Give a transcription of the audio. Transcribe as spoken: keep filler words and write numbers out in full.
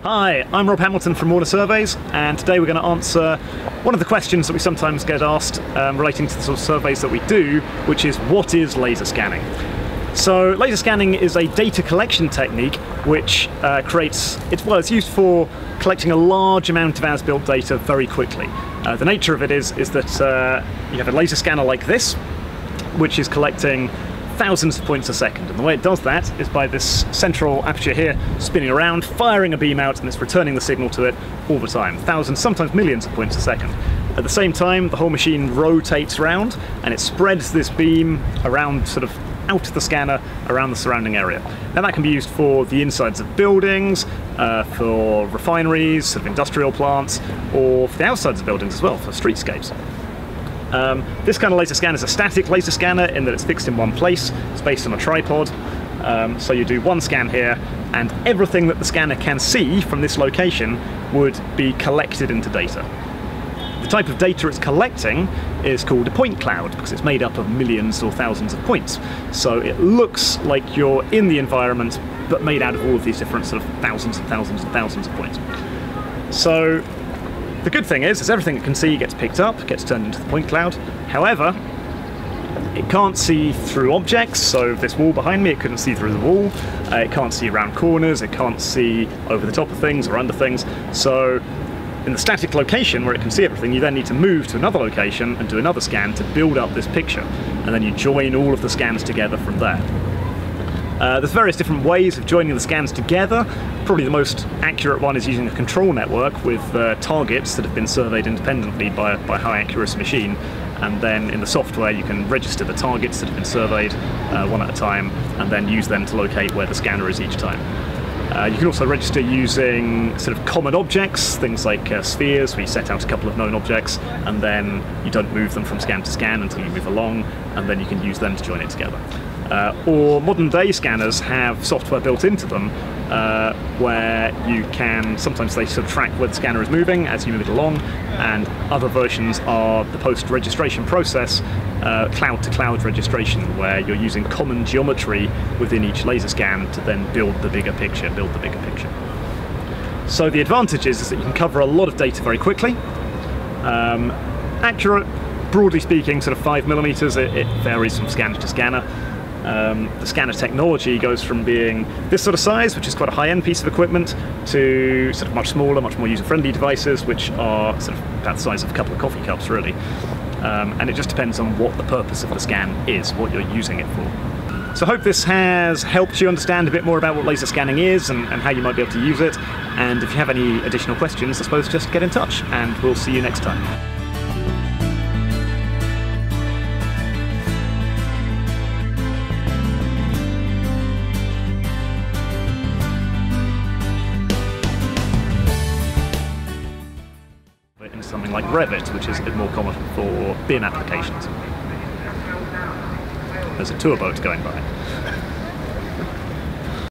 Hi, I'm Rob Hamilton from Warner Surveys, and today we're going to answer one of the questions that we sometimes get asked um, relating to the sort of surveys that we do, which is what is laser scanning? So laser scanning is a data collection technique which uh, creates, it's, well, it's used for collecting a large amount of as-built data very quickly. Uh, the nature of it is, is that uh, you have a laser scanner like this, which is collecting thousands of points a second, and the way it does that is by this central aperture here spinning around, firing a beam out, and it's returning the signal to it all the time. Thousands, sometimes millions of points a second. At the same time, the whole machine rotates around and it spreads this beam around, sort of out of the scanner, around the surrounding area. Now that can be used for the insides of buildings, uh, for refineries, sort of industrial plants, or for the outsides of buildings as well, for streetscapes. Um, this kind of laser scanner is a static laser scanner in that it's fixed in one place. It's based on a tripod. Um, so you do one scan here, and everything that the scanner can see from this location would be collected into data. The type of data it's collecting is called a point cloud because it's made up of millions or thousands of points. So it looks like you're in the environment, but made out of all of these different sort of thousands and thousands and thousands of points. So the good thing is, is everything it can see gets picked up, gets turned into the point cloud. However, it can't see through objects, so this wall behind me, it couldn't see through the wall. Uh, it can't see around corners, it can't see over the top of things or under things. So in the static location where it can see everything, you then need to move to another location and do another scan to build up this picture. And then you join all of the scans together from there. Uh, there's various different ways of joining the scans together. Probably the most accurate one is using a control network with uh, targets that have been surveyed independently by, by a high accuracy machine, and then in the software you can register the targets that have been surveyed uh, one at a time and then use them to locate where the scanner is each time. Uh, you can also register using sort of common objects, things like uh, spheres, where you set out a couple of known objects and then you don't move them from scan to scan until you move along, and then you can use them to join it together. Uh, or modern day scanners have software built into them uh, where you can, sometimes they sort of track where the scanner is moving as you move it along, and other versions are the post-registration process, uh, cloud-to-cloud registration, where you're using common geometry within each laser scan to then build the bigger picture, build the bigger picture. So the advantage is, is that you can cover a lot of data very quickly. Um, accurate, broadly speaking, sort of five millimeters, it, it varies from scanner to scanner. Um, the scanner technology goes from being this sort of size, which is quite a high-end piece of equipment, to sort of much smaller, much more user-friendly devices, which are sort of about the size of a couple of coffee cups, really. Um, and it just depends on what the purpose of the scan is, what you're using it for. So I hope this has helped you understand a bit more about what laser scanning is and, and how you might be able to use it. And if you have any additional questions, I suppose just get in touch, and we'll see you next time. In something like Revit, which is a bit more common for B I M applications. There's a tour boat going by.